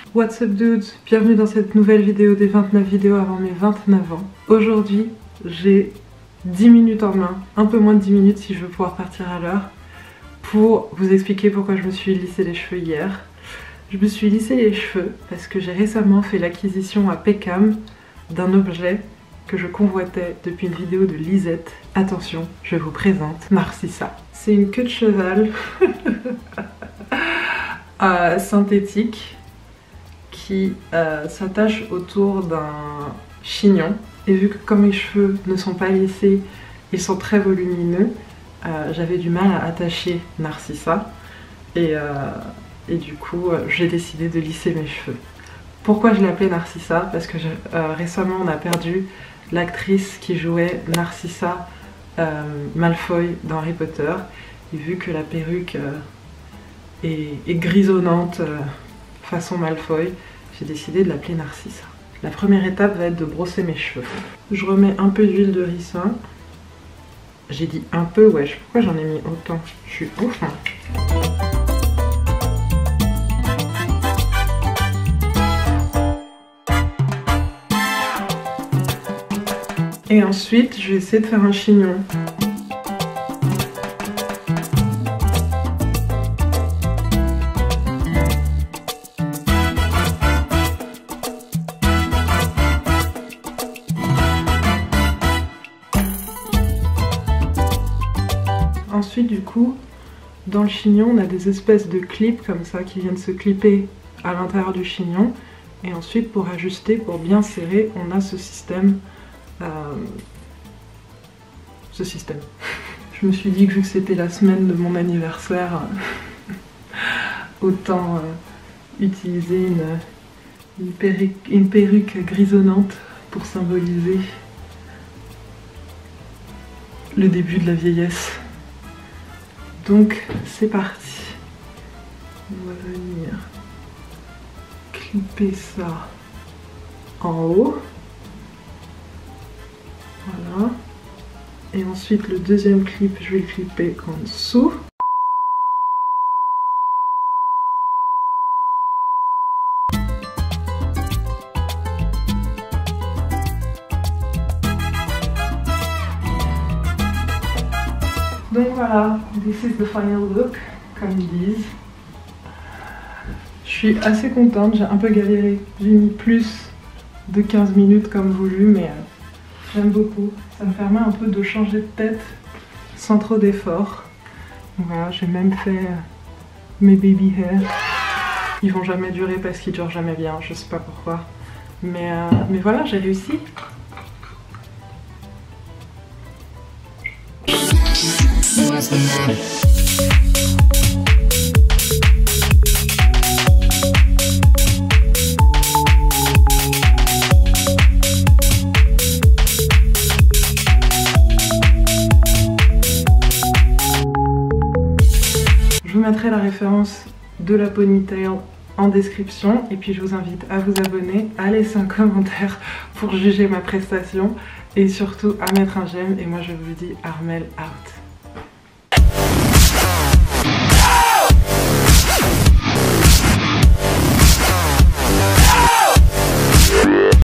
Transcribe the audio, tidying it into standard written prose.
What's up dudes, bienvenue dans cette nouvelle vidéo des 29 vidéos avant mes 29 ans. Aujourd'hui, j'ai 10 minutes en main, un peu moins de 10 minutes si je veux pouvoir partir à l'heure, pour vous expliquer pourquoi je me suis lissé les cheveux hier. Je me suis lissé les cheveux parce que j'ai récemment fait l'acquisition à Peckham d'un objet que je convoitais depuis une vidéo de Lisette. Attention, je vous présente Narcissa. C'est une queue de cheval synthétique qui s'attache autour d'un chignon. Et vu que comme mes cheveux ne sont pas lissés, ils sont très volumineux, j'avais du mal à attacher Narcissa. Et du coup, j'ai décidé de lisser mes cheveux. Pourquoi je l'ai appelée Narcissa? Parce que récemment on a perdu l'actrice qui jouait Narcissa Malfoy dans Harry Potter. Et vu que la perruque est grisonnante façon Malfoy, j'ai décidé de l'appeler Narcissa. La première étape va être de brosser mes cheveux. Je remets un peu d'huile de ricin. J'ai dit un peu, wesh, pourquoi j'en ai mis autant? Je suis ouf, hein. Et ensuite, je vais essayer de faire un chignon. Ensuite, du coup, dans le chignon, on a des espèces de clips comme ça qui viennent se clipper à l'intérieur du chignon. Et ensuite, pour ajuster, pour bien serrer, on a ce système. Je me suis dit que vu que c'était la semaine de mon anniversaire, autant utiliser une perruque grisonnante pour symboliser le début de la vieillesse. Donc c'est parti. On va venir clipper ça en haut. Voilà. Et ensuite le deuxième clip, je vais le clipper en dessous. Donc voilà, this is the final look, comme ils disent. Je suis assez contente, j'ai un peu galéré. J'ai mis plus de 15 minutes comme voulu, mais j'aime beaucoup. Ça me permet un peu de changer de tête sans trop d'efforts. Voilà, j'ai même fait mes baby hair. Ils vont jamais durer parce qu'ils durent jamais bien, je sais pas pourquoi. Mais voilà, j'ai réussi. Je vous mettrai la référence de la ponytail en description et puis je vous invite à vous abonner, à laisser un commentaire pour juger ma prestation et surtout à mettre un j'aime et moi je vous dis Armelle out.